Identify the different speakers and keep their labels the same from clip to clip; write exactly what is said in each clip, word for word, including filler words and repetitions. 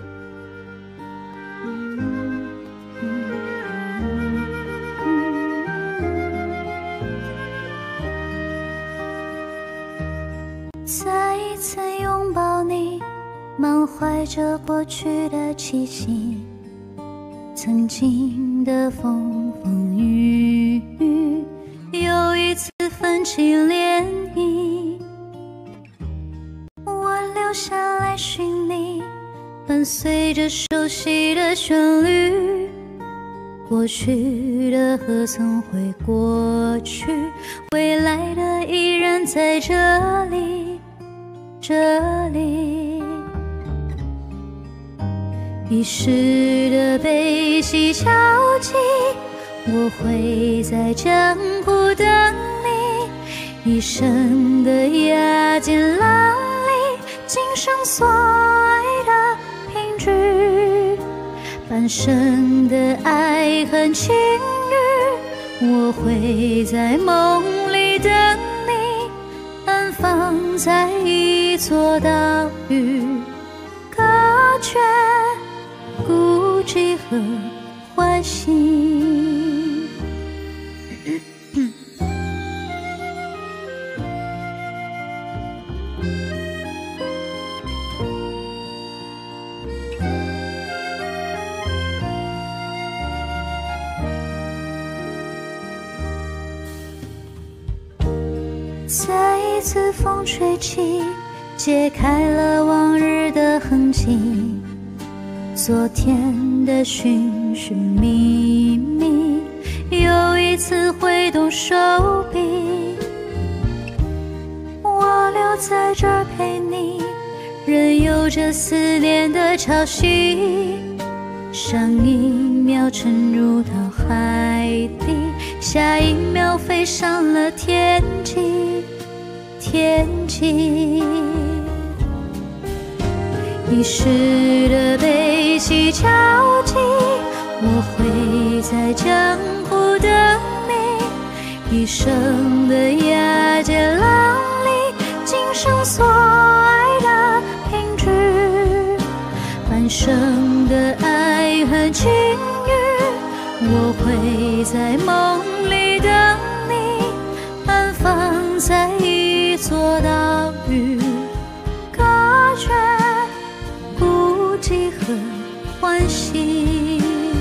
Speaker 1: 再一次拥抱你，满怀着过去的气息，曾经的风风雨雨，又一次泛起涟漪。我留下来寻你，伴随着熟悉的旋律，过去的何曾会过去，未来的依然在这里，这里。遗失的悲喜交集，我会在江湖等你，一生的压肩浪里，今生所爱的凭据，半生的爱恨情欲，我会在梦里等你，安放在一座岛屿，隔绝孤寂和欢喜。再一次风吹起，揭开了往日的痕迹，昨天的寻寻觅觅，又一次挥动手臂。我留在这儿陪你，任由这思念的潮汐，上一秒沉入到海底，下一秒飞上了天际，天际。遗失的悲喜交集，我会在江湖等你，一生的压肩浪里，今生所爱的凭据，半生的爱恨情欲，我会在梦里等你，安放在一座岛屿，隔绝孤寂和欢喜。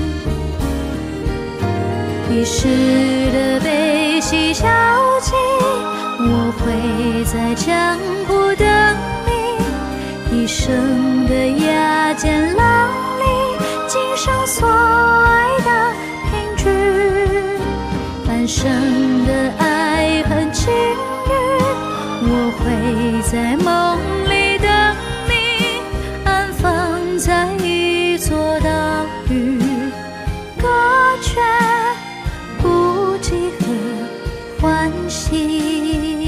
Speaker 1: 遗失的悲喜交集，我会在江湖等你，一生的压肩浪里，今生所爱的凭据，半生的爱恨情欲，我会在梦里等你，安放在一座岛屿，隔绝孤寂和欢喜。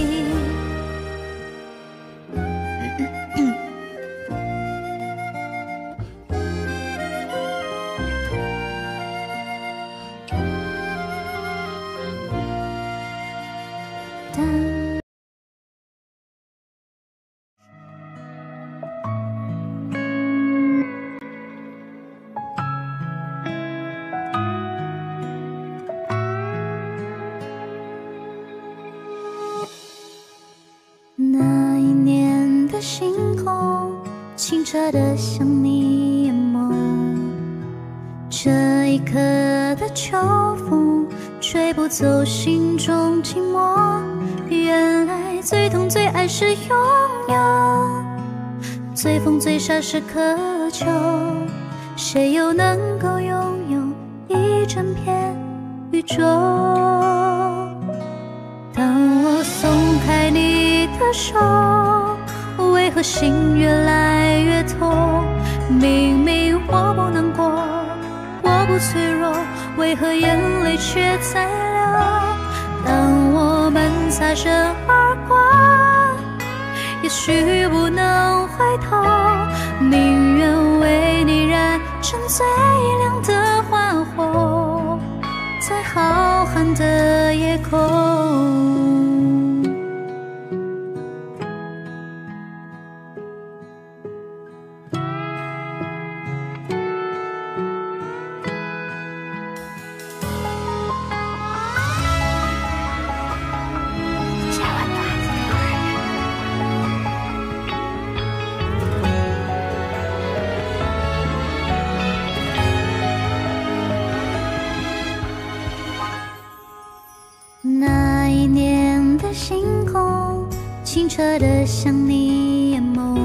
Speaker 1: 那一年的星空，清澈的像你眼眸，这一刻的秋风，吹不走心中寂寞。原来最痛最爱是拥有，最疯最傻是渴求，谁又能够拥有一整片宇宙？当我松开你的手，为何心越来越痛？明明我不难过，我不脆弱，为何眼泪却在流？当我们擦身而过，也许不能回头，宁愿为你燃成最亮的花火，在浩瀚的夜空。 清澈的像你眼眸。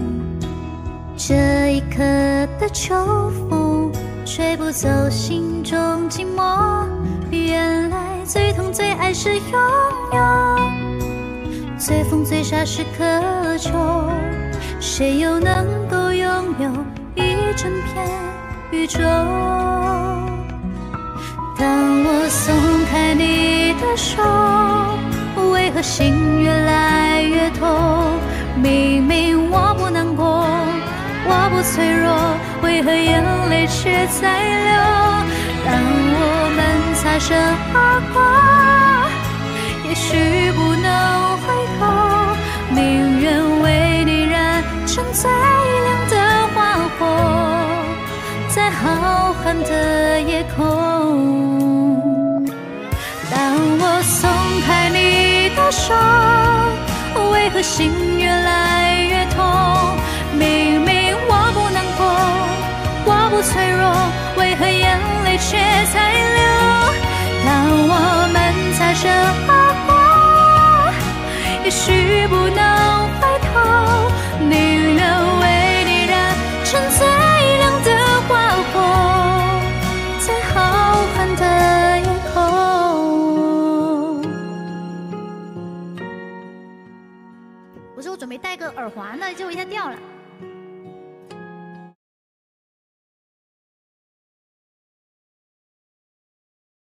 Speaker 1: 这一刻的秋风，吹不走心中寂寞。原来最痛最爱是拥有，最疯最傻是渴求。谁又能够拥有一整片宇宙？当我松开你的手，为何心越来越痛？明明我不难过，我不脆弱，为何眼泪却在流？让我们擦身而过，也许不能回头。宁愿为你燃成最亮的花火，在浩瀚的夜空。当我松开你的手，为何心越来越痛？明明我不难过，我不脆弱，为何眼泪却在流？当我们擦身而过，也许不能